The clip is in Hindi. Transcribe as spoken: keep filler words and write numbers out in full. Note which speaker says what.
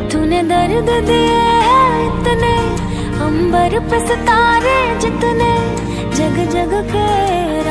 Speaker 1: तूने दर्द दिए हैं इतने, अंबर पे सितारे जितने, जग जग के